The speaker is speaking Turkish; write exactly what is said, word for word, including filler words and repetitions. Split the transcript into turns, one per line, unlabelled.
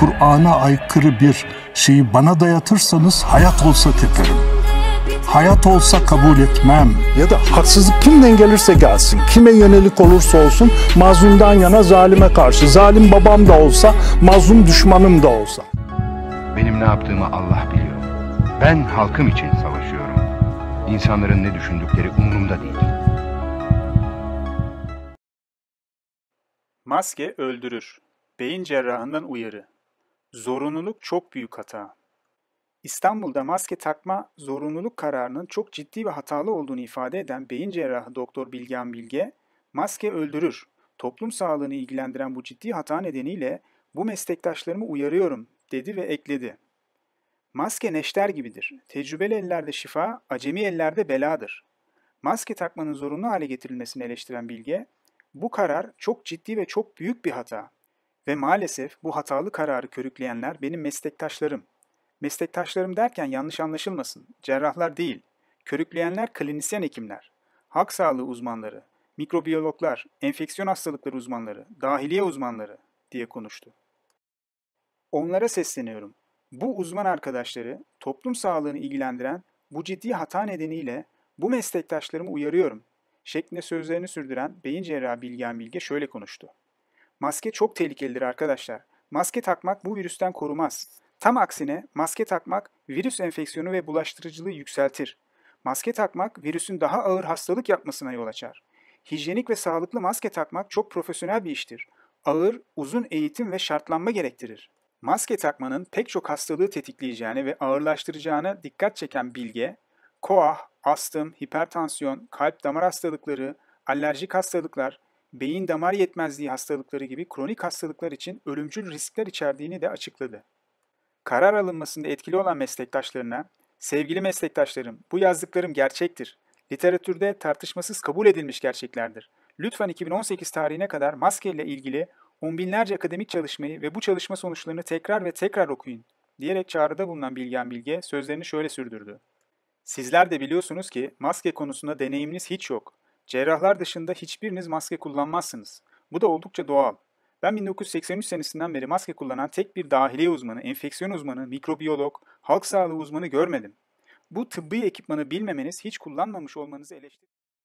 Kur'an'a aykırı bir şeyi bana dayatırsanız hayat olsa teperim. Hayat olsa kabul etmem. Ya da haksızlık kimden gelirse gelsin, kime yönelik olursa olsun, mazlumdan yana zalime karşı. Zalim babam da olsa, mazlum düşmanım da olsa.
Benim ne yaptığımı Allah biliyor. Ben halkım için savaşıyorum. İnsanların ne düşündükleri umurumda değil.
Maske öldürür. Beyin cerrahından uyarı. Zorunluluk çok büyük hata. İstanbul'da maske takma zorunluluk kararının çok ciddi ve hatalı olduğunu ifade eden beyin cerrahı Doktor Bilgehan Bilge, maske öldürür. Toplum sağlığını ilgilendiren bu ciddi hata nedeniyle bu meslektaşlarımı uyarıyorum dedi ve ekledi. Maske neşter gibidir. Tecrübeli ellerde şifa, acemi ellerde beladır. Maske takmanın zorunlu hale getirilmesini eleştiren Bilge, bu karar çok ciddi ve çok büyük bir hata. Ve maalesef bu hatalı kararı körükleyenler benim meslektaşlarım. Meslektaşlarım derken yanlış anlaşılmasın, cerrahlar değil. Körükleyenler klinisyen hekimler, halk sağlığı uzmanları, mikrobiyologlar, enfeksiyon hastalıkları uzmanları, dahiliye uzmanları diye konuştu. Onlara sesleniyorum. Bu uzman arkadaşları toplum sağlığını ilgilendiren bu ciddi hata nedeniyle bu meslektaşlarımı uyarıyorum şeklinde sözlerini sürdüren beyin cerrahı Bilgehan Bilge şöyle konuştu. Maske çok tehlikelidir arkadaşlar. Maske takmak bu virüsten korumaz. Tam aksine maske takmak virüs enfeksiyonu ve bulaştırıcılığı yükseltir. Maske takmak virüsün daha ağır hastalık yapmasına yol açar. Hijyenik ve sağlıklı maske takmak çok profesyonel bir iştir. Ağır, uzun eğitim ve şartlanma gerektirir. Maske takmanın pek çok hastalığı tetikleyeceğine ve ağırlaştıracağına dikkat çeken Bilge, koah, astım, hipertansiyon, kalp damar hastalıkları, alerjik hastalıklar, beyin damar yetmezliği hastalıkları gibi kronik hastalıklar için ölümcül riskler içerdiğini de açıkladı. Karar alınmasında etkili olan meslektaşlarına, sevgili meslektaşlarım, bu yazdıklarım gerçektir. Literatürde tartışmasız kabul edilmiş gerçeklerdir. Lütfen iki bin on sekiz tarihine kadar maske ile ilgili on binlerce akademik çalışmayı ve bu çalışma sonuçlarını tekrar ve tekrar okuyun, diyerek çağrıda bulunan Bilgehan Bilge sözlerini şöyle sürdürdü. Sizler de biliyorsunuz ki maske konusunda deneyiminiz hiç yok. Cerrahlar dışında hiçbiriniz maske kullanmazsınız. Bu da oldukça doğal. Ben bin dokuz yüz seksen üç senesinden beri maske kullanan tek bir dahiliye uzmanı, enfeksiyon uzmanı, mikrobiyolog, halk sağlığı uzmanı görmedim. Bu tıbbi ekipmanı bilmemeniz hiç kullanmamış olmanızı eleştiriyorum.